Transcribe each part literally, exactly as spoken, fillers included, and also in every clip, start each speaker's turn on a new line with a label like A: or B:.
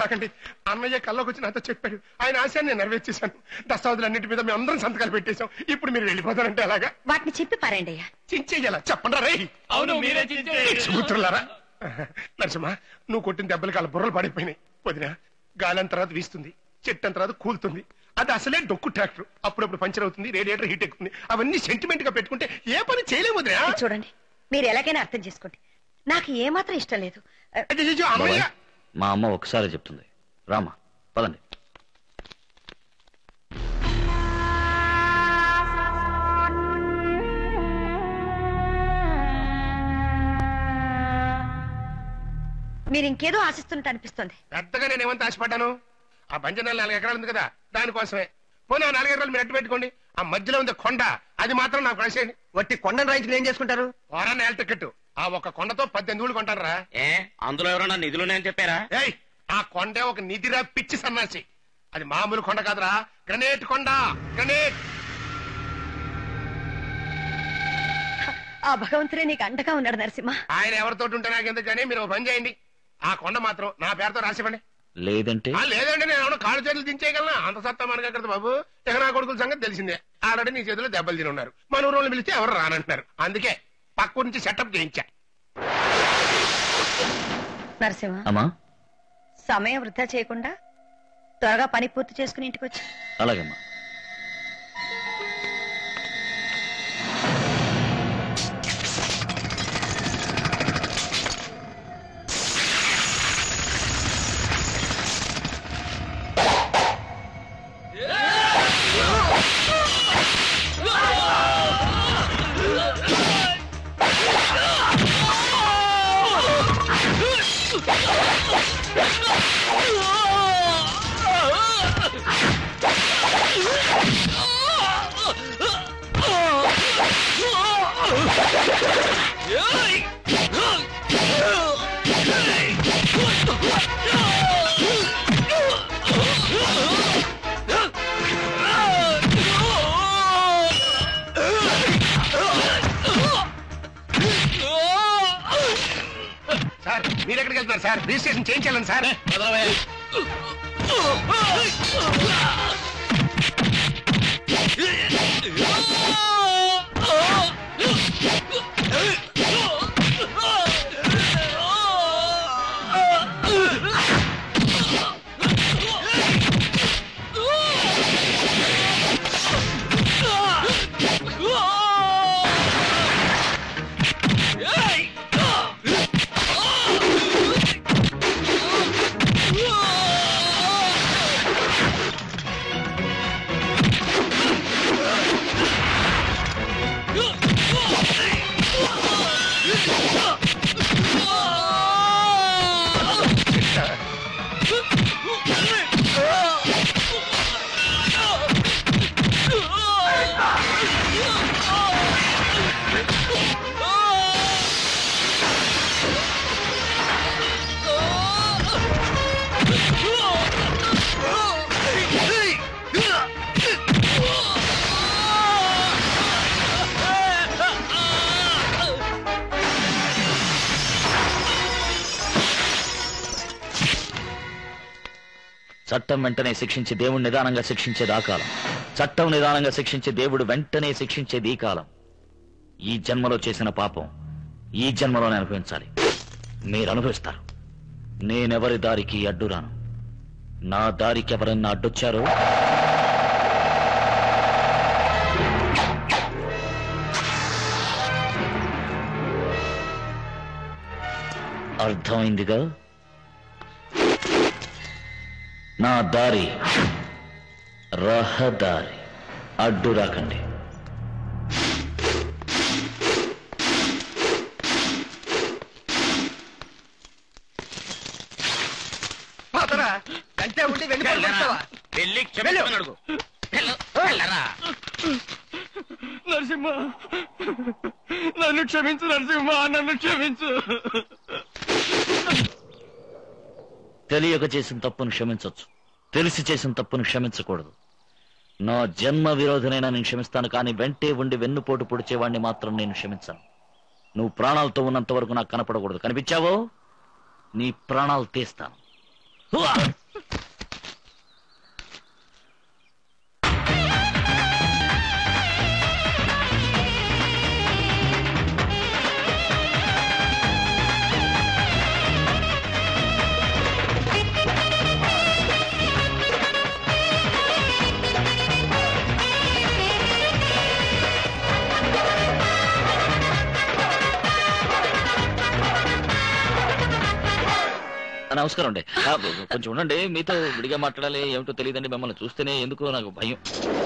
A: కాకండి. అన్నయ్య కల్లోకి వచ్చి నాతో చెప్పాడు. ఆయన ఆశయాన్ని నేను నెరవేర్చేశాను. దస్తావేజులన్నింటి మీద మేము అందరం సంతకాలు పెట్టేశాం. ఇప్పుడు మీరు వెళ్ళిపోతారంటే అలాగా?
B: వాటిని చెప్పి పారండి అయ్యా.
A: చించేయాలా చెప్పండి రే. మిత్రులారా, నరసింహ నువ్వు కొట్టిన దెబ్బలకి వాళ్ళ బుర్రలు పడిపోయినాయి. వదిన గాలం తర్వాత వీస్తుంది, చెట్టం తర్వాత కూలుతుంది. అది అసలే డొక్కు ట్రాక్టర్. అప్పుడప్పుడు పంచర్ అవుతుంది, రేడియేటర్ హీట్ ఎక్కుతుంది. అవన్నీ సెంటిమెంట్ గా పెట్టుకుంటే ఏ పని చేయలేము వదినా.
B: చూడండి, మీరు ఎలాగైనా అర్థం చేసుకోండి. నాకు ఏమాత్రం ఇష్టం లేదు.
C: మా అమ్మ ఒకసారి చెప్తుంది. రామా పదండి.
B: మీరు ఇంకేదో ఆశిస్తున్నట్టు అనిపిస్తుంది.
A: పెద్దగా నేను ఏమంత ఆశపడ్డాను? ఆ బంజనాలు నాలుగు ఎకరాలు ఉంది కదా, దానికోసమే. పోనీ ఆ నాలుగు ఎకరాలు మీరు అట్టు పెట్టుకోండి. ఆ మధ్యలో ఉంది కొండ, అది మాత్రం నాకు రాసేయండి.
D: వట్టి కొండను రైతులు ఏం చేసుకుంటారు?
A: వారా నేల టికెట్. ఆ ఒక కొండతో పద్దెనిమిది ఊళ్ళు కొంటారా?
E: ఏ అందులో ఎవరన్నా నిధులున్నాయని చెప్పారా?
A: ఏయ్, ఆ కొండే ఒక నిధిరా పిచ్చి సన్నాసి. అది మామూలు కొండ కాదురా, గ్రనేట్ కొండ. గ్రనేట్.
B: ఆ భగవంతుడే నీకు అండగా ఉన్నాడు నరసింహ.
A: ఆయన ఎవరితోటి ఉంటే నాకెందుకు కానీ మీరు పని చేయండి. ఆ కొండ మాత్రం నా పేరుతో రాసివ్వండి.
C: లేదంటే
A: లేదంటే నేను ఏమన్నా కాళ్ళు చేతులు దించేయగలనా? అంత సత్తా మనకి ఎక్కడ బాబు. ఇక నా కొడుకుల సంగతి తెలిసిందే. ఆల్రెడీ నీ చేతిలో దెబ్బలు తిని ఉన్నారు. మన ఊరు పిలిస్తే ఎవరు రానంటున్నారు. అందుకే పక్క నుంచి సెటప్ చేయించా.
B: నరసింహ,
C: అమ్మా
B: సమయం వృధా చేయకుండా త్వరగా పని పూర్తి చేసుకుని ఇంటికి వచ్చి.
C: అలాగమ్మా.
A: సార్ మీరు ఎక్కడికి వెళ్తున్నారు సార్? రిజిస్ట్రేషన్ చేయించాలని సార్.
C: చట్టం వెంటనే శిక్షించి దేవుడు నిదానంగా శిక్షించేది ఆ కాలం. చట్టం నిదానంగా శిక్షించే దేవుడు వెంటనే శిక్షించేది ఈ కాలం. ఈ జన్మలో చేసిన పాపం ఈ జన్మలోనే అనుభవించాలి. మీరు అనుభవిస్తారు. నేనెవరి దారికి అడ్డురాను. నా దారికి ఎవరన్నా అడ్డొచ్చారో అర్థమైందిగా? నా దారి రహదారి, అడ్డు రాకండి.
D: అంటే ఉండి వెళ్ళిపోతావా?
E: వెళ్ళి క్షమించమని అడుగు.
F: నరసింహ, నన్ను క్షమించు నరసింహ, నన్ను క్షమించు.
C: తెలియక చేసిన తప్పును క్షమించవచ్చు, తెలిసి చేసిన తప్పును క్షమించకూడదు. నా జన్మ విరోధనైనా నేను క్షమిస్తాను, కానీ వెంటే ఉండి వెన్నుపోటు పొడిచేవాడిని మాత్రం నేను క్షమించాను. నువ్వు ప్రాణాలతో ఉన్నంత వరకు నాకు కనపడకూడదు. కనిపించావో నీ ప్రాణాలు తీస్తాను. నమస్కారం అండి. కొంచెం ఉండండి, మీతో విడిగా మాట్లాడాలి. ఏమిటో తెలియదండి, మిమ్మల్ని చూస్తేనే ఎందుకో నాకు భయం.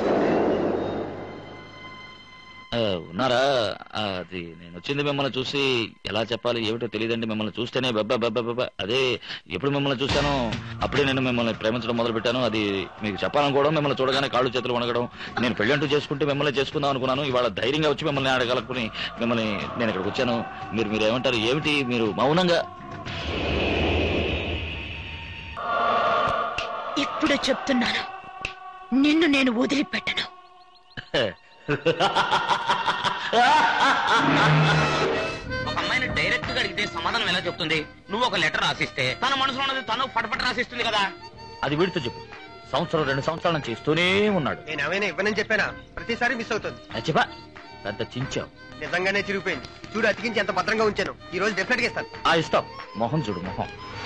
C: ఉన్నారా? అది నేను వచ్చింది మిమ్మల్ని చూసి ఎలా చెప్పాలి ఏమిటో తెలియదండి. మిమ్మల్ని చూస్తేనే బెబ్బ బెబ్బ బెబ్బ. అదే ఎప్పుడు మిమ్మల్ని చూశానో అప్పుడే నేను మిమ్మల్ని ప్రేమించడం మొదలు పెట్టాను. అది మీకు చెప్పాలనుకోవడం, మిమ్మల్ని చూడగానే కాళ్ళు చేతులు వణగడం. నేను పెళ్ళంటూ చేసుకుంటే మిమ్మల్ని చేసుకుందాం అనుకున్నాను. ఇవాళ ధైర్యంగా వచ్చి మిమ్మల్ని అడగలుకుని మిమ్మల్ని నేను ఇక్కడికి వచ్చాను. మీరు మీరు ఏమంటారు? ఏమిటి మీరు మౌనంగా?
B: ఇప్పుడు చెప్తున్నాను, నిన్ను నేను వదిలిపెట్టను.
E: ఒక అమ్మాయిని డైరెక్ట్ గా అడిగితే సమాధానం ఎలా చెప్తుంది? నువ్వు ఒక లెటర్ రాసిస్తే తన మనసులో ఉన్నది తను పటపట రాసిస్తుంది కదా.
C: అది వీడితో చెప్పు. సంవత్సరం రెండు సంవత్సరాల నుంచి ఇస్తూనే ఉన్నాడు.
D: నేను ఏమైనా ఇవ్వనని చెప్పానా? ప్రతిసారి మిస్ అవుతుంది.
C: చెప్పా పెద్ద చించావు.
D: నిజంగానే చిరిగిపోయింది. చూడు, అతికించి ఎంత భద్రంగా ఉంచాను. ఈ రోజు డెఫినెట్ గా ఇస్తాను.
C: ఆ ఇస్తాం. మొహం చూడు, మొహం.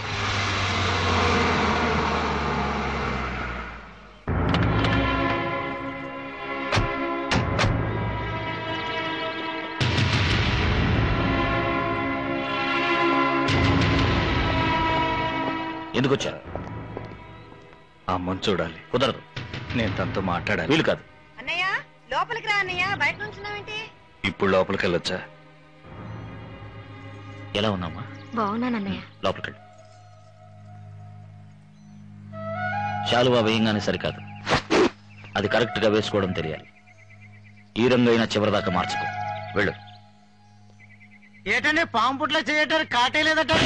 C: ఎందుకు వచ్చారు?
G: అమ్మని చూడాలి.
C: కుదరదు.
G: నేను తనతో మాట్లాడాలి.
C: వీలు కాదు.
B: అన్నయ్య లోపలికి రా. అన్నయ్య బయట నుంచున్నావేంటి?
G: ఇప్పుడు లోపలికి వెళ్ళొచ్చా?
C: ఎలా ఉన్నామా?
B: బాగున్నానన్నయ్య.
C: లోపలికి వెళ్ళు. శాలువా వేయంగానే సరికాదు, అది కరెక్ట్ గా వేసుకోవడం తెలియాలి. ఈ రంగు అయినా చివరిదాకా మార్చుకో. వెళ్ళు.
F: ఏటనే పాము పుట్ల చేయటానికి కాటేలేదట.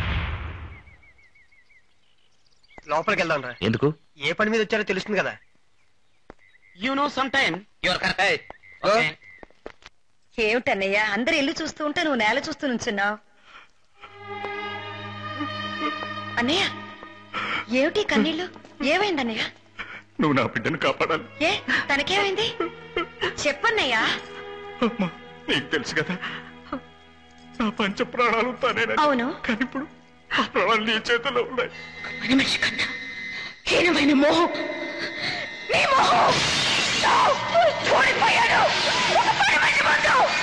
D: లోపలికి వెళ్దాం రా.
C: ఎందుకు?
D: ఏ పని మీద వచ్చారో తెలుస్తుంది కదా.
E: You know some time your correct.
B: ఏమిటన్నయ్య అందరు ఇల్లు చూస్తూ ఉంటే నువ్వు నేల చూస్తూ నుంచున్నావు. అన్నయ్య ఏమిటి కన్నీళ్ళు? ఏమైందన్నయ్య?
A: నువ్వు నా బిడ్డను కాపాడాలి.
B: ఏ తనకేమైంది? చెప్పన్నయ్యా.
A: అమ్మా, నీకు తెలుసు కదా నా పంచ ప్రాణాలు తానేనని.
B: అవును.
A: కానీ ఇప్పుడు ఆ ప్రాణాలు నీ చేతుల్లో ఉన్నాయి.
B: మనిషి కన్నా హీనమైన మోహం, నీ మోహం ఓడిపోయాడు. ఒక పని మనిషి ముందు